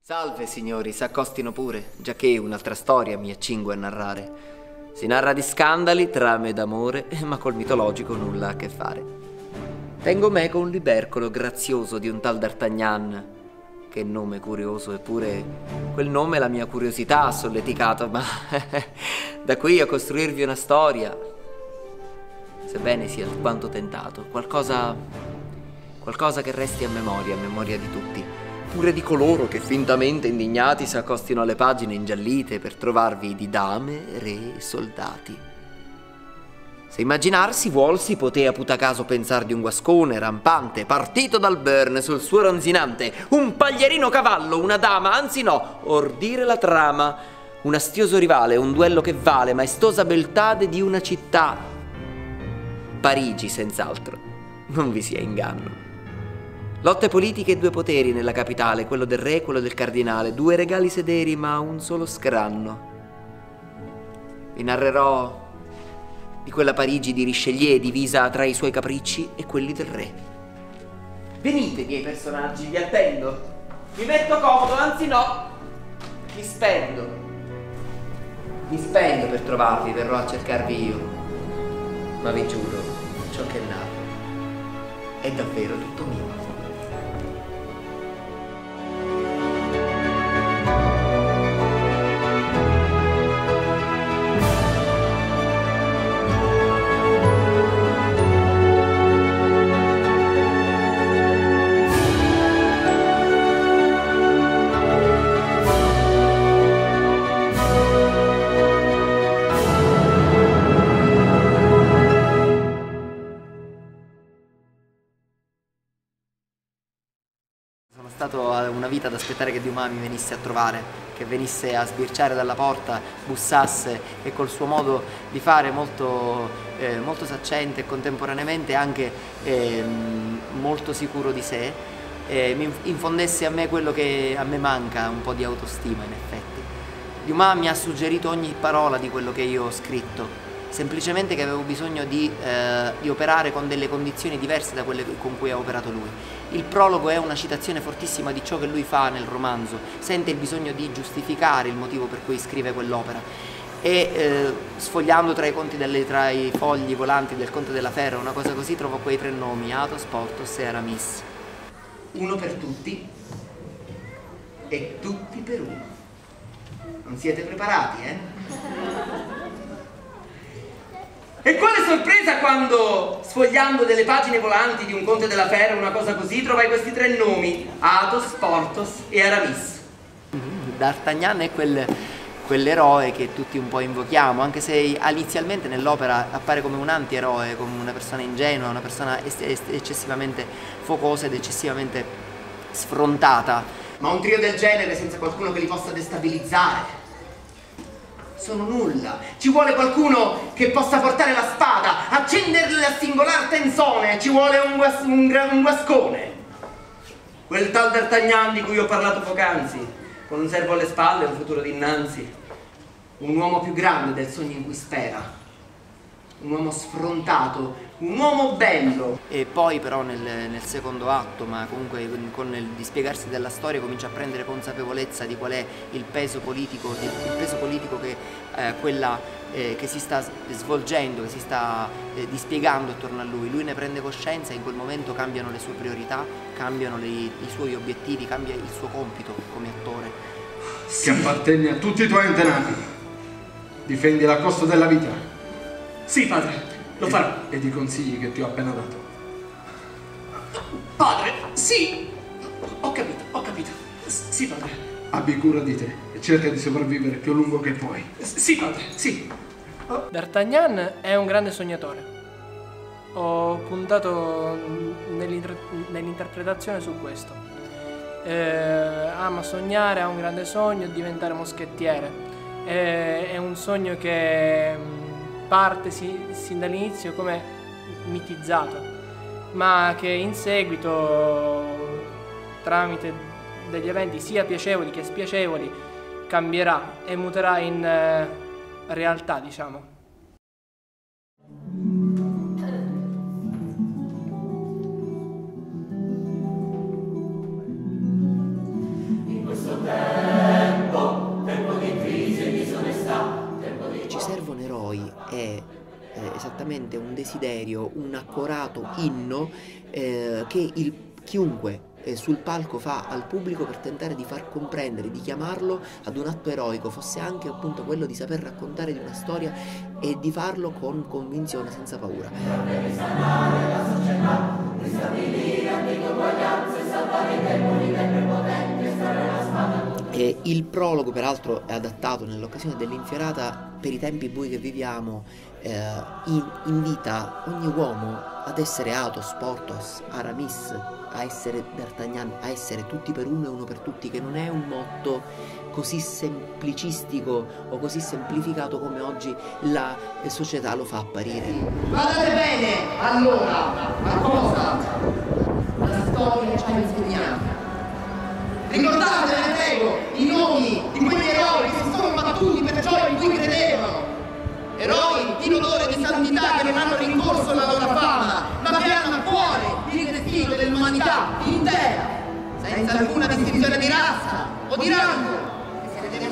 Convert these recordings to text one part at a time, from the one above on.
Salve signori, s'accostino pure, giacché un'altra storia mi accingo a narrare. Si narra di scandali, trame d'amore, ma col mitologico nulla a che fare. Tengo meco un libercolo grazioso di un tal D'Artagnan. Che nome curioso, eppure quel nome la mia curiosità ha solleticato, ma da qui a costruirvi una storia, sebbene sia alquanto tentato, qualcosa che resti a memoria di tutti, pure di coloro che fintamente indignati si accostino alle pagine ingiallite per trovarvi di dame, re e soldati. Se immaginarsi vuol si potea puta caso pensar di un guascone rampante, partito dal Bern sul suo ronzinante, un paglierino cavallo, una dama, anzi no, ordire la trama, un astioso rivale, un duello che vale, maestosa beltade di una città. Parigi, senz'altro, non vi sia inganno. Lotte politiche e due poteri nella capitale, quello del re e quello del cardinale, due regali sederi ma un solo scranno. Vi narrerò di quella Parigi di Richelieu divisa tra i suoi capricci e quelli del re. Venite, miei personaggi, vi attendo. Vi metto comodo, anzi no, vi spendo. Vi spendo per trovarvi, verrò a cercarvi io. Ma vi giuro, ciò che narro è davvero tutto mio. Sono stato una vita ad aspettare che Dumas mi venisse a trovare, che venisse a sbirciare dalla porta, bussasse e col suo modo di fare molto saccente e contemporaneamente anche molto sicuro di sé, mi infondesse a me quello che a me manca, un po' di autostima in effetti. Dumas mi ha suggerito ogni parola di quello che io ho scritto, semplicemente che avevo bisogno di operare con delle condizioni diverse da quelle con cui ha operato lui. Il prologo è una citazione fortissima di ciò che lui fa nel romanzo, sente il bisogno di giustificare il motivo per cui scrive quell'opera e sfogliando tra i fogli volanti del Conte della Fera, una cosa così, trovo quei tre nomi, Athos, Porthos e Aramis. Uno per tutti e tutti per uno. Non siete preparati, E quale sorpresa quando, sfogliando delle pagine volanti di un Conte della Fera, una cosa così, trovai questi tre nomi, Athos, Porthos e Aramis. D'Artagnan è quell'eroe che tutti un po' invochiamo, anche se inizialmente nell'opera appare come un antieroe, come una persona ingenua, una persona eccessivamente focosa ed eccessivamente sfrontata. Ma un trio del genere senza qualcuno che li possa destabilizzare sono nulla. Ci vuole qualcuno che possa portare la spada, accenderle a singolar tenzone, ci vuole un guascone. Quel tal D'Artagnan di cui ho parlato poc'anzi, con un servo alle spalle e un futuro dinanzi, un uomo più grande del sogno in cui spera, un uomo sfrontato, un uomo bello. E poi però nel secondo atto, ma comunque con il dispiegarsi della storia, comincia a prendere consapevolezza di qual è il peso politico che che si sta svolgendo, che si sta dispiegando attorno a lui. Lui ne prende coscienza e in quel momento cambiano le sue priorità, cambiano i suoi obiettivi, cambia il suo compito come attore. Che appartiene a tutti i tuoi antenati. Difendi la costo della vita. Sì, padre. Lo farò. Ed i consigli che ti ho appena dato. Padre, sì. Ho capito. Sì, padre. Abbi cura di te e cerca di sopravvivere più a lungo che puoi. Sì, padre, sì. D'Artagnan è un grande sognatore. Ho puntato nell'interpretazione su questo. Ama sognare, ha un grande sogno, diventare moschettiere. È un sogno che parte sin dall'inizio come mitizzato, ma che in seguito, tramite degli eventi sia piacevoli che spiacevoli, cambierà e muterà in realtà, diciamo. In questo tempo esattamente un desiderio, un accorato inno che chiunque sul palco fa al pubblico per tentare di far comprendere, di chiamarlo ad un atto eroico, fosse anche appunto quello di saper raccontare di una storia e di farlo con convinzione, senza paura. E il prologo, peraltro, è adattato nell'occasione dell'infiorata per i tempi bui che viviamo, invita ogni uomo ad essere Athos, Porthos, Aramis, a essere D'Artagnan, a essere tutti per uno e uno per tutti, che non è un motto così semplicistico o così semplificato come oggi la società lo fa apparire. Guardate bene, allora, a cosa la storia ci ha insegnato. Ricordate, ve ne prego, i nomi di quegli eroi che si sono battuti per ciò in cui credevano. Eroi in odore di santità che non hanno rincorso la loro fama, ma che hanno a cuore il destino dell'umanità intera, senza alcuna distinzione di razza o di rango. E se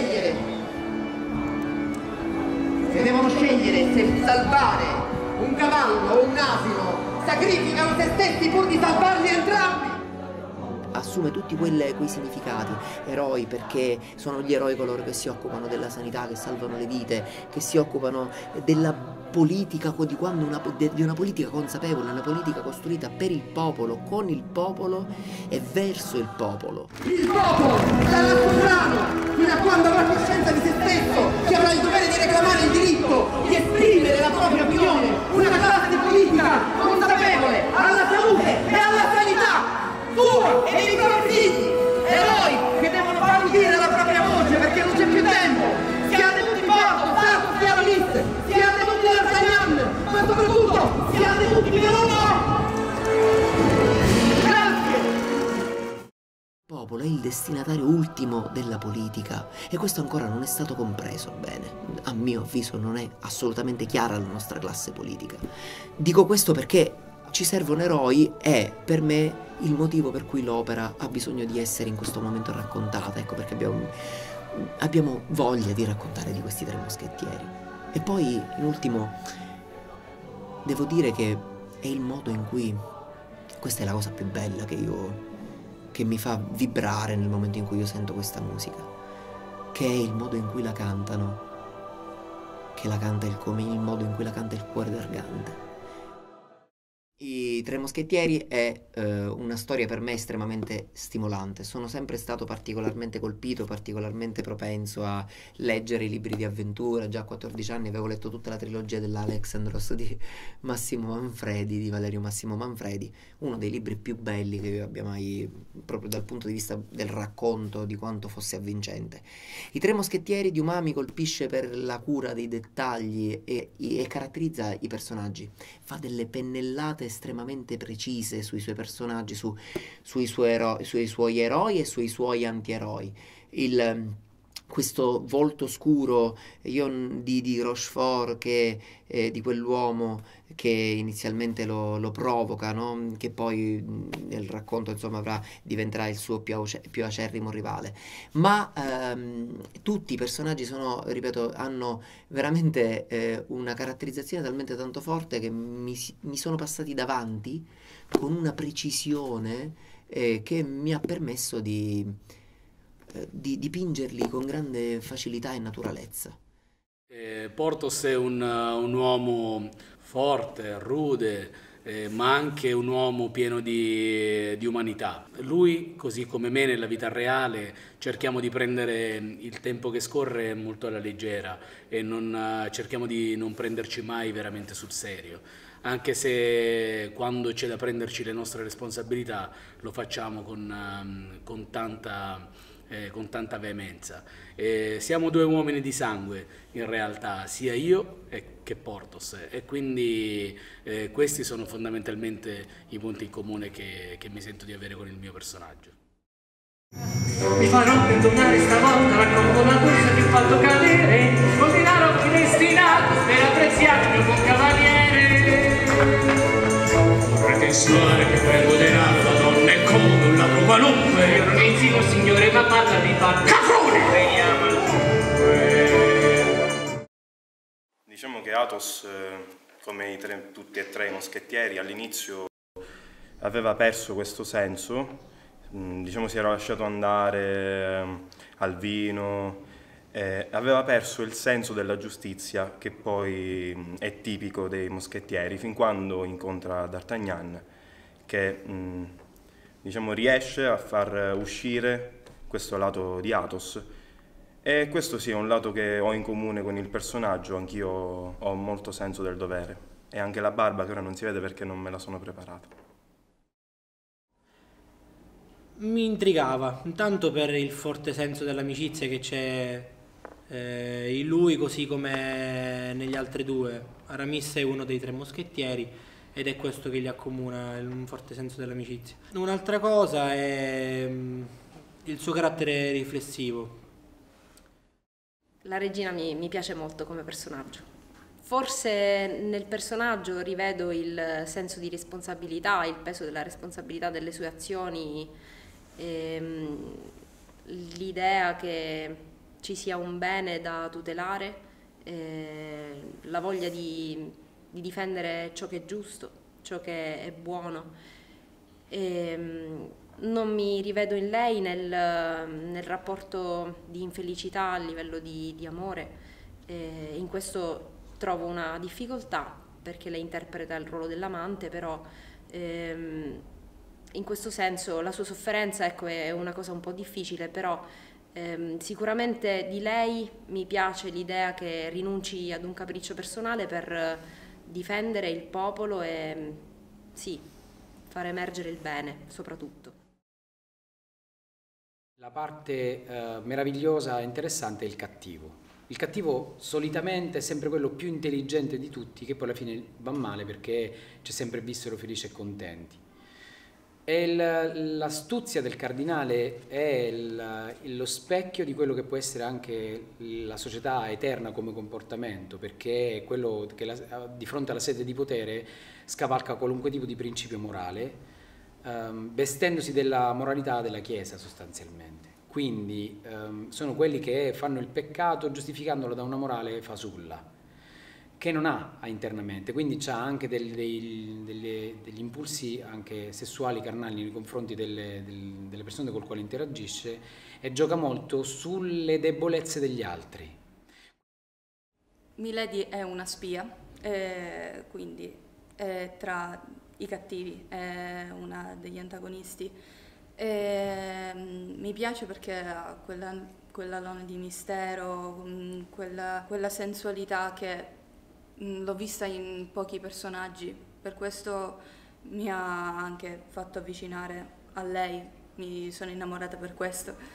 devono scegliere se salvare un cavallo o un asino, sacrificano se stessi pur di salvarli entrambi. Assume tutti quei significati. Eroi perché sono gli eroi coloro che si occupano della sanità, che salvano le vite, che si occupano della politica, di una politica consapevole, una politica costruita per il popolo, con il popolo e verso il popolo. Il popolo sarà sovrano fino a quando avrà coscienza di se stesso, che avrà il dovere di reclamare il diritto di esprimere la propria opinione, una classe politica consapevole alla salute e alla sanità sua e dei propri figli, eroi che devono far udire la propria voce perché non c'è più tempo. Siate tutti Porthos, Athos e Aramis, siate tutti D'Artagnan, ma soprattutto siate tutti per uno. Grazie. Il popolo è il destinatario ultimo della politica e questo ancora non è stato compreso bene. A mio avviso non è assolutamente chiara la nostra classe politica. Dico questo perché ci servono eroi e per me il motivo per cui l'opera ha bisogno di essere in questo momento raccontata, ecco perché abbiamo voglia di raccontare di questi tre moschettieri. E poi, in ultimo, devo dire che è il modo in cui, questa è la cosa più bella che mi fa vibrare nel momento in cui io sento questa musica, che è il modo in cui la cantano, che la canta il modo in cui la canta il cuore d'Argante. I Tre Moschettieri è una storia per me estremamente stimolante. Sono sempre stato particolarmente colpito, particolarmente propenso a leggere i libri di avventura. Già a 14 anni avevo letto tutta la trilogia dell'Alexandros di Massimo Manfredi, di Valerio Massimo Manfredi, uno dei libri più belli che io abbia mai, proprio dal punto di vista del racconto, di quanto fosse avvincente. I Tre Moschettieri di Umà mi colpisce per la cura dei dettagli e caratterizza i personaggi. Fa delle pennellate estremamente precise sui suoi personaggi, sui suoi eroi e sui suoi antieroi. Questo volto scuro di Rochefort, di quell'uomo che inizialmente lo provoca, no? Che poi nel racconto insomma diventerà il suo più acerrimo rivale. Ma tutti i personaggi hanno veramente una caratterizzazione talmente tanto forte che mi sono passati davanti con una precisione che mi ha permesso di dipingerli con grande facilità e naturalezza. Porthos è un uomo forte, rude, ma anche un uomo pieno di umanità. Lui, così come me nella vita reale, cerchiamo di prendere il tempo che scorre molto alla leggera e cerchiamo di non prenderci mai veramente sul serio, anche se quando c'è da prenderci le nostre responsabilità lo facciamo con tanta veemenza. Siamo due uomini di sangue in realtà, sia io che Porthos, e quindi questi sono fondamentalmente i punti in comune che mi sento di avere con il mio personaggio. Mi farò perdonare stavolta, raccolgo la borsa che ho fatto cadere, col denaro predestinato per apprezzare il mio buon cavaliere. Vorrei suonare che prendo denaro da donne come un ladro qualunque. Io non insigo signore, ma parla di far caprone. Diciamo Diciamo che Athos, come tutti e tre i moschettieri, all'inizio aveva perso questo senso, diciamo si era lasciato andare al vino, aveva perso il senso della giustizia che poi è tipico dei moschettieri, fin quando incontra D'Artagnan che diciamo, riesce a far uscire questo lato di Athos. E questo sì è un lato che ho in comune con il personaggio, anch'io ho molto senso del dovere. E anche la barba, che ora non si vede perché non me la sono preparata. Mi intrigava, intanto per il forte senso dell'amicizia che c'è in lui, così come negli altri due. Aramis è uno dei tre moschettieri ed è questo che li accomuna, un forte senso dell'amicizia. Un'altra cosa è il suo carattere riflessivo. La regina mi piace molto come personaggio. Forse nel personaggio rivedo il senso di responsabilità, il peso della responsabilità delle sue azioni, l'idea che ci sia un bene da tutelare, la voglia di difendere ciò che è giusto, ciò che è buono. Non mi rivedo in lei nel rapporto di infelicità a livello di amore, in questo trovo una difficoltà perché lei interpreta il ruolo dell'amante, però in questo senso la sua sofferenza, ecco, è una cosa un po' difficile, però sicuramente di lei mi piace l'idea che rinunci ad un capriccio personale per difendere il popolo e sì, far emergere il bene soprattutto. La parte meravigliosa e interessante è il cattivo. Il cattivo solitamente è sempre quello più intelligente di tutti, che poi alla fine va male perché c'è sempre vissero felici e contenti. E l'astuzia del cardinale è lo specchio di quello che può essere anche la società eterna come comportamento, perché è quello che di fronte alla sete di potere scavalca qualunque tipo di principio morale, vestendosi della moralità della Chiesa sostanzialmente. Quindi sono quelli che fanno il peccato giustificandolo da una morale fasulla che non ha internamente, quindi ha anche degli impulsi anche sessuali, carnali nei confronti delle persone con le quali interagisce, e gioca molto sulle debolezze degli altri. Milady è una spia, quindi è tra i cattivi, è una degli antagonisti. Mi piace perché ha quell'alone di mistero, quella sensualità che l'ho vista in pochi personaggi, per questo mi ha anche fatto avvicinare a lei, mi sono innamorata per questo.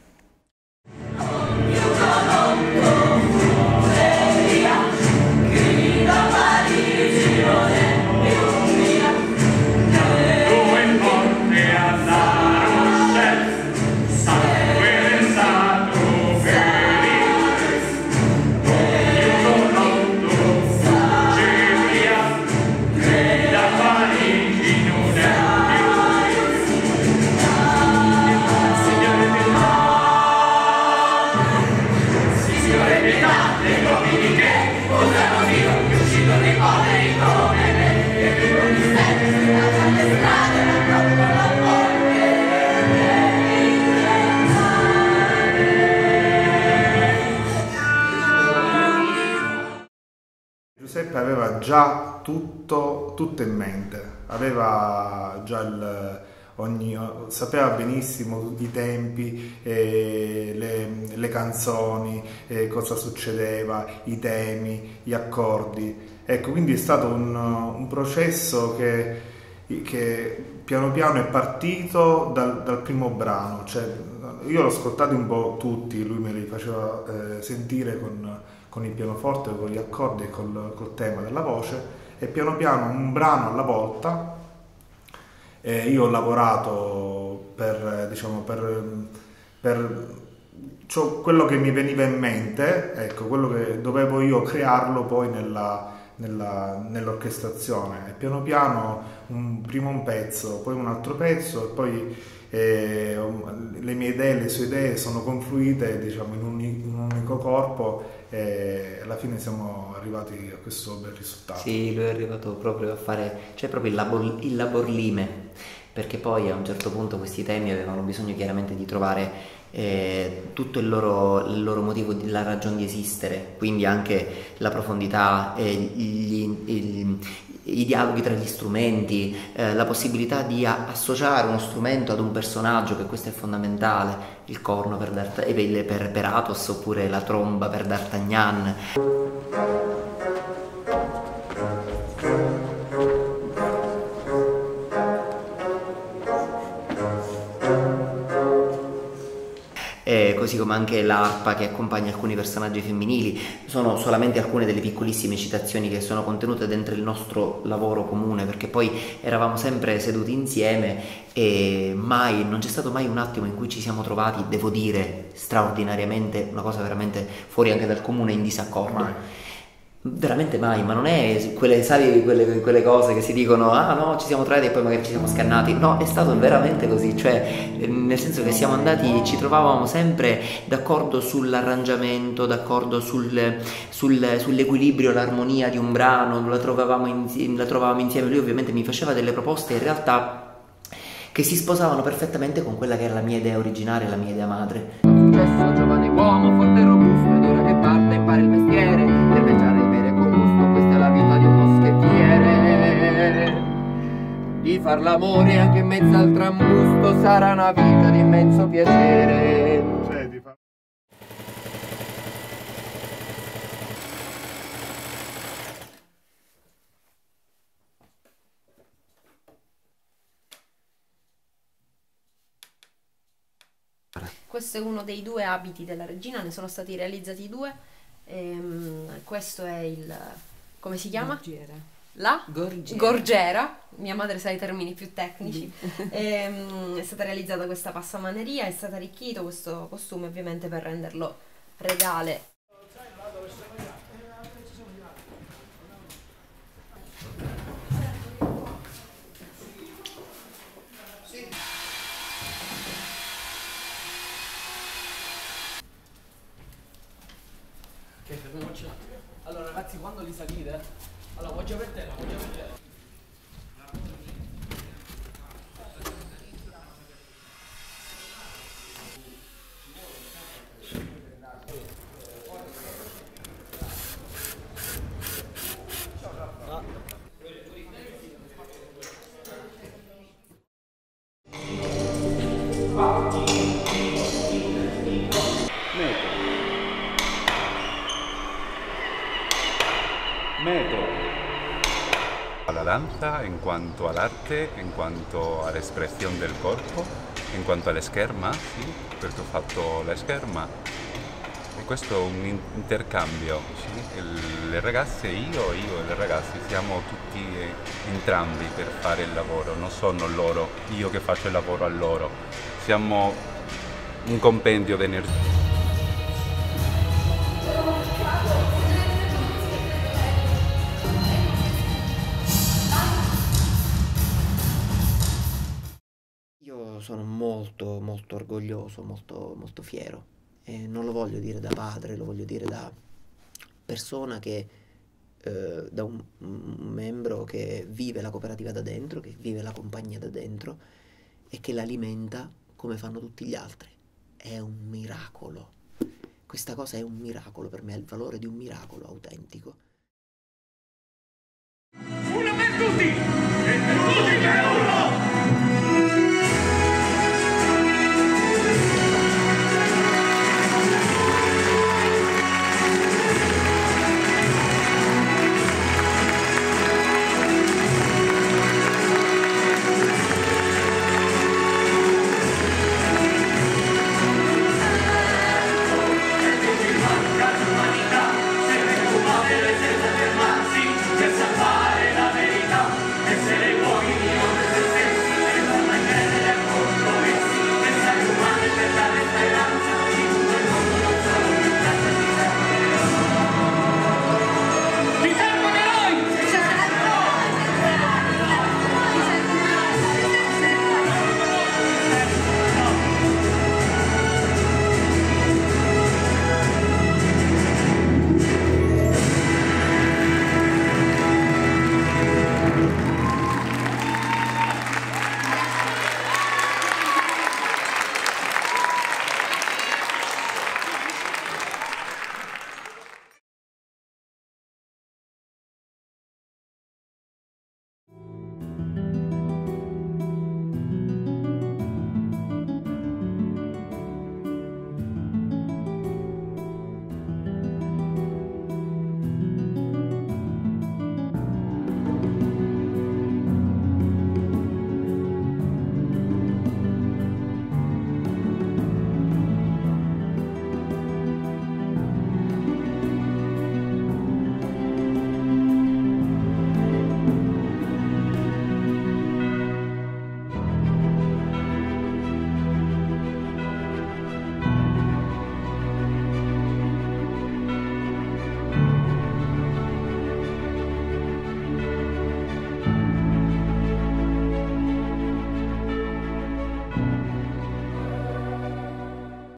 Giuseppe aveva già tutto in mente, aveva già sapeva benissimo i tempi, le canzoni, cosa succedeva, i temi, gli accordi. Ecco, quindi è stato un processo che piano piano è partito dal primo brano. Cioè, io l'ho ascoltato un po' tutti, lui me li faceva sentire con il pianoforte, con gli accordi e col tema della voce, e piano piano, un brano alla volta, io ho lavorato per quello che mi veniva in mente, ecco, quello che dovevo io crearlo poi nell'orchestrazione, e piano piano prima un pezzo, poi un altro pezzo, e poi le mie idee, le sue idee sono confluite, diciamo, in un unico corpo, e alla fine siamo arrivati a questo bel risultato. Sì, lui è arrivato proprio a fare, cioè proprio il laborlime, perché poi a un certo punto questi temi avevano bisogno chiaramente di trovare tutto il loro motivo, la ragione di esistere, quindi anche la profondità, i dialoghi tra gli strumenti, la possibilità di associare uno strumento ad un personaggio, che questo è fondamentale, il corno per Athos, oppure la tromba per D'Artagnan. Così come anche l'arpa che accompagna alcuni personaggi femminili. Sono solamente alcune delle piccolissime citazioni che sono contenute dentro il nostro lavoro comune, perché poi eravamo sempre seduti insieme e non c'è stato mai un attimo in cui ci siamo trovati, devo dire, straordinariamente, una cosa veramente fuori anche dal comune, in disaccordo. Mai. Veramente mai, ma non è quelle cose che si dicono, ah no, ci siamo trovati e poi magari ci siamo scannati. No, è stato veramente così, cioè nel senso che siamo andati, ci trovavamo sempre d'accordo sull'arrangiamento, d'accordo sull'equilibrio, l'armonia di un brano, la trovavamo insieme. Lui ovviamente mi faceva delle proposte in realtà che si sposavano perfettamente con quella che era la mia idea originale, la mia idea madre. Successo, giovane uomo, forte e robusto, ed ora che parte impara il mestiere, per mangiare il bere con gusto, questa è la vita di un moschettiere. Di far l'amore anche in mezzo al trambusto sarà una vita di immenso piacere. Questo è uno dei 2 abiti della regina, ne sono stati realizzati 2. Questo è il... come si chiama? Gorgiera. La? Gorgiera. Gorgiera, mia madre sa i termini più tecnici. È stata realizzata questa passamaneria, è stato arricchito questo costume ovviamente per renderlo regale. Allora ragazzi, quando li salite, allora voglio per te, A la danza en cuanto al arte, en cuanto a la expresión del corpo, in quanto alla scherma, sì, perché ho fatto la scherma. E questo è un intercambio, sì? Le ragazze, io e le ragazze siamo tutti entrambi per fare il lavoro, non sono loro, io che faccio il lavoro a loro. Siamo un compendio di energia. Io sono molto orgoglioso, molto fiero, e non lo voglio dire da padre, lo voglio dire da persona da un membro che vive la cooperativa da dentro, che vive la compagnia da dentro e che l'alimenta come fanno tutti gli altri. È un miracolo. Questa cosa è un miracolo per me, ha il valore di un miracolo autentico.